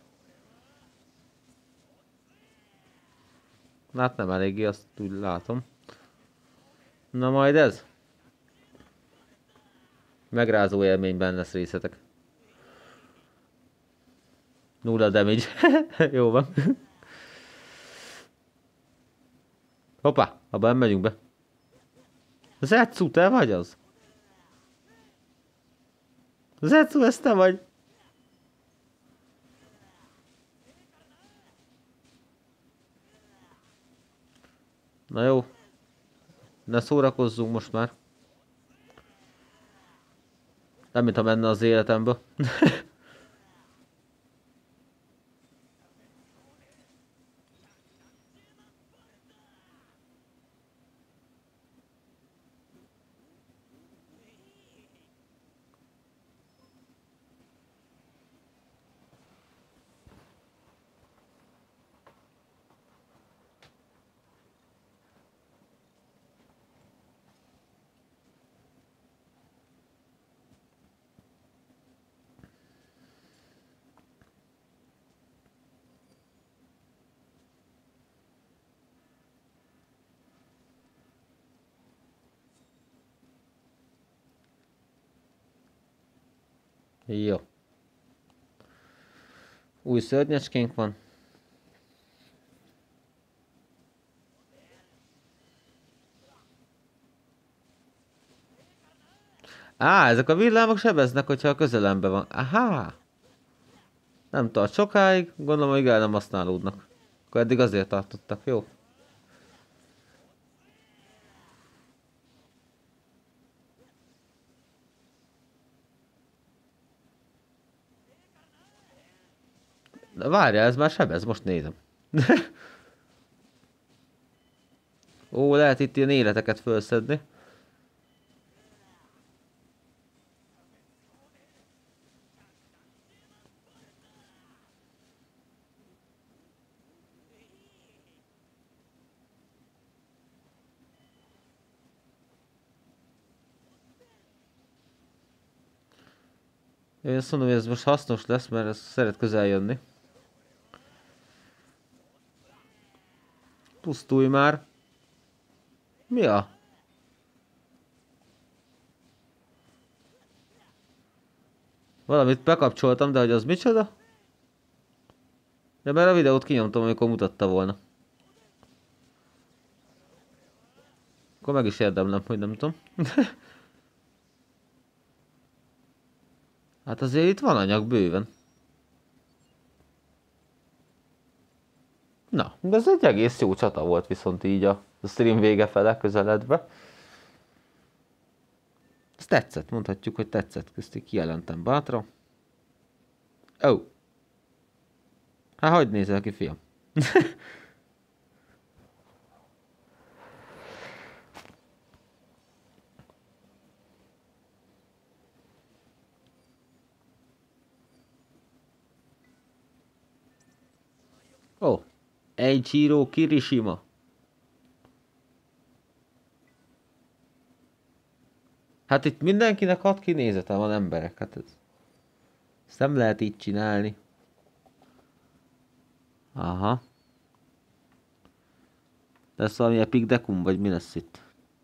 Hát nem eléggé, azt úgy látom. Na majd ez. Megrázó élményben lesz részletek. Nulla damage. Jó van. Hoppá, abba nem megyünk be. Zetsu, te vagy az? Zetsu, ez te vagy? Na jó. Ne szórakozzunk most már. Nem, mintha menne az életemből. Jó. Új szörnyecskénk van. Á, ezek a villámok sebeznek, hogyha a közelemben van. Aha! Nem tart sokáig, gondolom, hogy el nem használódnak. Akkor eddig azért tartottak, jó? De várjál, ez már sebez, most nézem. Ó, lehet itt ilyen életeket felszedni. Én azt mondom, hogy ez most hasznos lesz, mert ez szeret közel jönni. Pusztulj már! Mi a? Valamit bekapcsoltam, de hogy az micsoda? De mert a videót kinyomtam, amikor mutatta volna. Akkor meg is érdemlem, hogy nem tudom. Hát azért itt van anyag bőven. Na, de ez egy egész jó csata volt viszont így a stream vége fele közeledve. Ez tetszett, mondhatjuk, hogy tetszett. Ezt kijelentem bátran. Ó. Oh. Hát hagyd nézel ki, fiam. Ó. Oh. Eiichiro Kirishima. Hát itt mindenkinek hat kinézete van, emberek. Hát ez... Ezt nem lehet így csinálni. Aha. Lesz valami epic deckum, vagy mi lesz itt?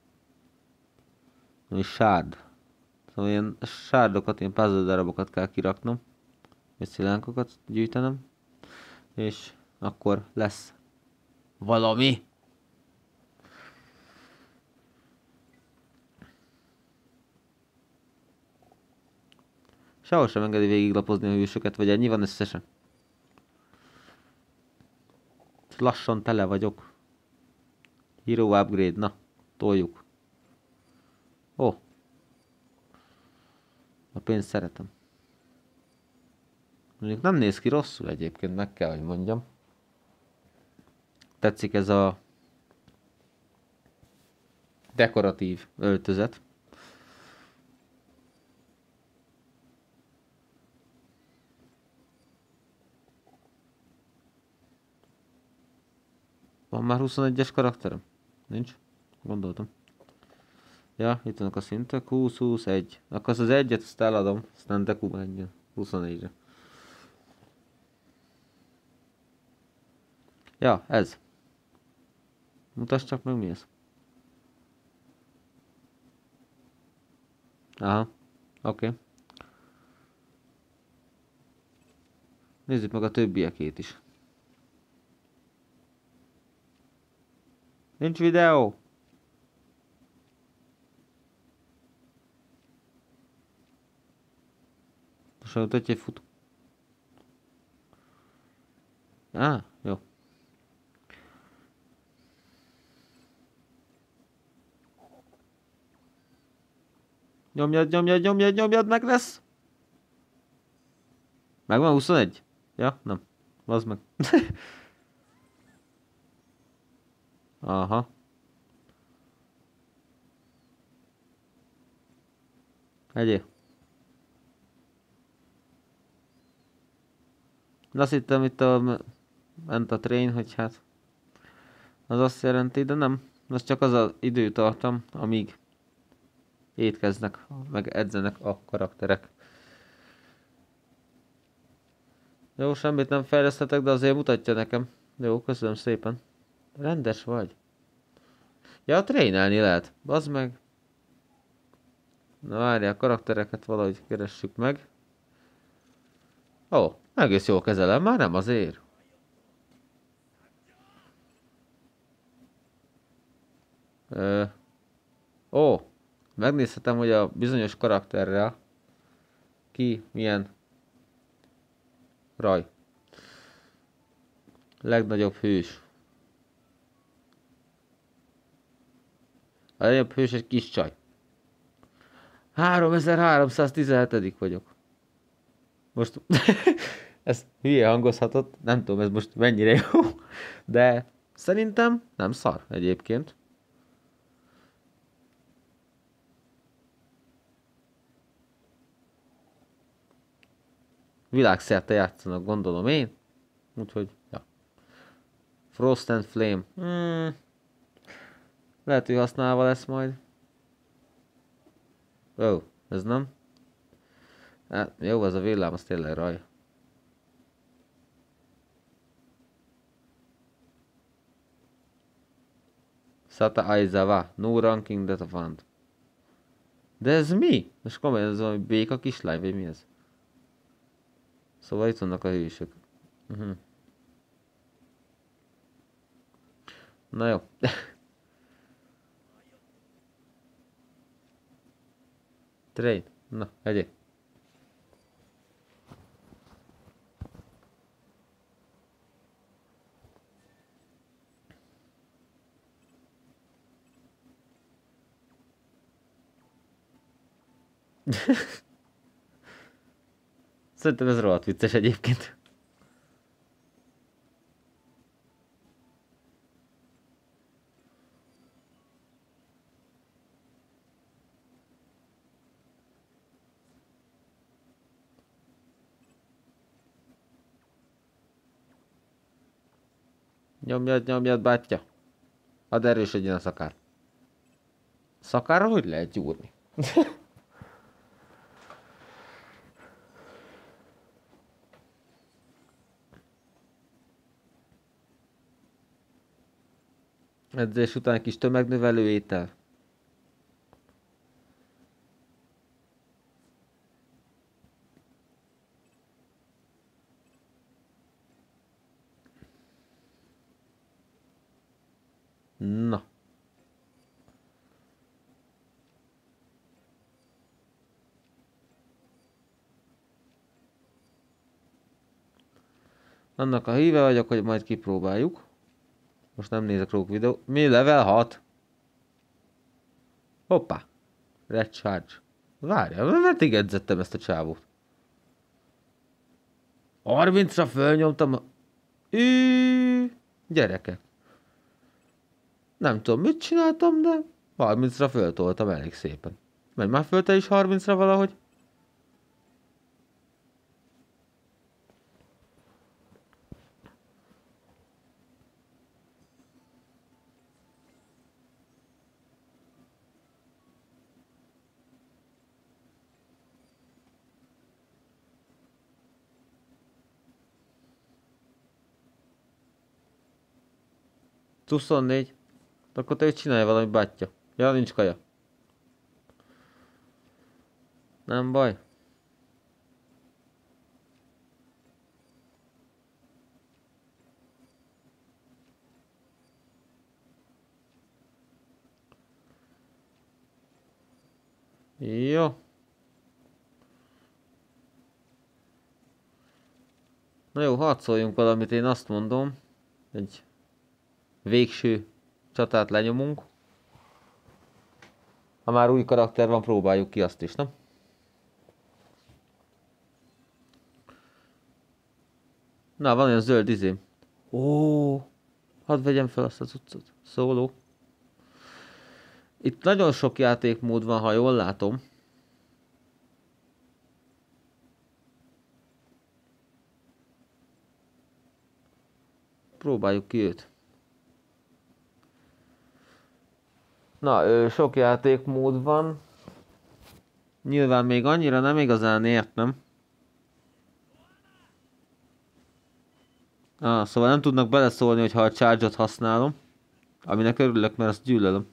Ami sárd. Szóval ilyen sárdokat, ilyen puzzle darabokat kell kiraknom. Vagy szilánkokat gyűjtenem. És akkor lesz valami. Sehol sem engedi végiglapozni a hősöket, vagy ennyi van összesen. Lassan tele vagyok. Hero upgrade, na, toljuk. Ó. Oh. A pénzt szeretem. Mondjuk nem néz ki rosszul egyébként, meg kell, hogy mondjam. Tetszik ez a dekoratív öltözet. Van már huszonegyes karakterem? Nincs? Gondoltam. Ja, itt vannak a szintek. húsz, húsz, egy. Akkor az egyet azt eladom. Aztán deku menjen. huszonegyre. Ja, ez. Mutasd csak meg, mi ez. Aha. Oké. Okay. Nézzük meg a többiekét is. Nincs videó. Most mutatja egy futó. Á, jó. Nyomjad, nyomjad, nyomjad, nyomjad, meg lesz. Megvan huszonegy? Ja, nem. Vazd meg. Aha. Egyél. Azt hittem itt a ment a train, hogy hát az azt jelenti, de nem. Az csak az az időtartam, amíg étkeznek, meg edzenek a karakterek. Jó, semmit nem fejlesztetek, de azért mutatja nekem. Jó, köszönöm szépen. Rendes vagy. Ja, trénelni lehet. Bazd meg. Na várjál, a karaktereket valahogy keressük meg. Ó, egész jól kezelem, már nem azért. Ö, ó, megnézhetem, hogy a bizonyos karakterrel ki milyen raj. Legnagyobb hős. A legnagyobb hős egy kis csaj. háromezer-háromszáztizenhetedik vagyok. Most ez hülye hangozhatott, nem tudom ez most mennyire jó, de szerintem nem szar egyébként. Világszerte játszanak, gondolom én. Úgyhogy, ja. Frost and Flame. Hmm. Lehet, hogy használva lesz majd. Ó, oh, ez nem. Hát, jó, ez a villám, az tényleg raj. Sata Aizawa, no ranking that found. De ez mi? Most komolyan ez valami béka kislány, vagy mi ez? Szóval itt vannak a hősök. Uh-huh. Na jó. Train. Na, egyéb. Szerintem ez rohadt vicces egyébként. Nyomjad, nyomjad, bátyja. Hadd erősödjön a szakár. Szakárra hogy lehet gyúrni? Edzés után kis tömegnövelő étel. Na. Annak a híve vagyok, hogy majd kipróbáljuk. Most nem nézek rók videó. Mi level hat? Hoppá. Red Charge. Várjál, meddig edzettem ezt a csávót? harmincra fölnyomtam a... Ű, gyerekek. Nem tudom, mit csináltam, de harmincra föltoltam elég szépen. Menj már föl te is harmincra valahogy. huszonnégy. Akkor te is csinálj valami, bátyja. Ja, nincs kaja. Nem baj. Jó. Na jó, harcoljunk valamit, én azt mondom. Egy végső csatát lenyomunk. Ha már új karakter van, próbáljuk ki azt is, nem? Na, van olyan zöld izém. Ó, hadd vegyem fel azt az utcot. Szóló. Itt nagyon sok játékmód van, ha jól látom. Próbáljuk ki őt. Na, ö, sok játékmód van. Nyilván még annyira nem igazán értem. Ah, szóval nem tudnak beleszólni, hogyha a charge-ot használom. Aminek örülök, mert azt gyűlölöm.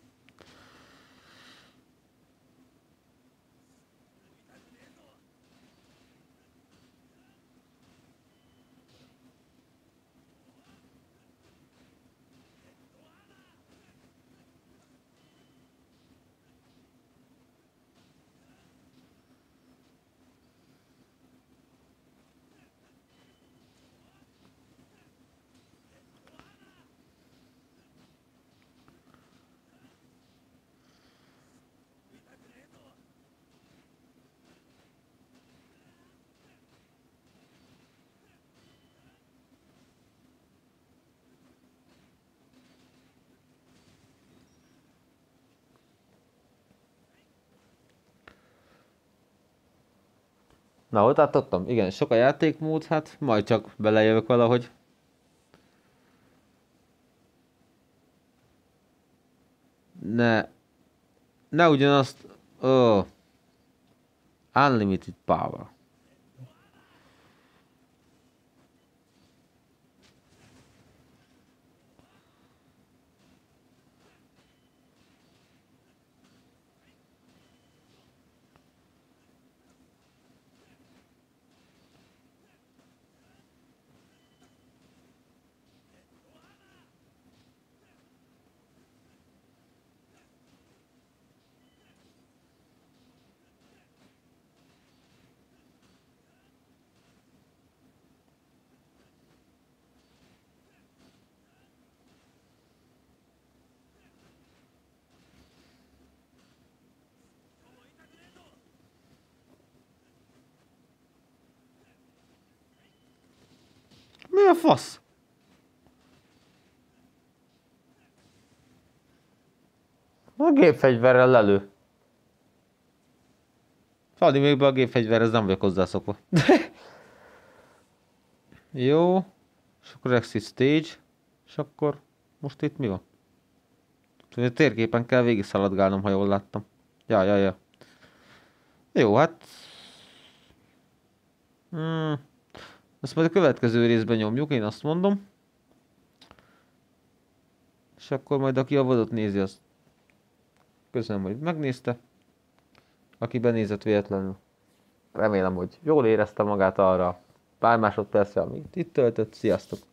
Na, hol tartottam? Igen, sok a játékmód, hát majd csak belejövök valahogy. Ne... Ne ugyanazt... Oh. Unlimited power. a fasz? A gépfegyverrel lelő. Fadi még be a gépfegyverhez, nem vagyok hozzászokva. Jó. És akkor exit stage. És akkor most itt mi van? A térképen kell végig szaladgálnom, ha jól láttam. Ja, ja, ja. Jó, hát... Hmm. Ezt majd a következő részben nyomjuk, én azt mondom. És akkor majd aki a vadot nézi, azt köszönöm, hogy megnézte. Aki benézett véletlenül. Remélem, hogy jól érezte magát arra pár másodpercre, amit itt töltött. Sziasztok!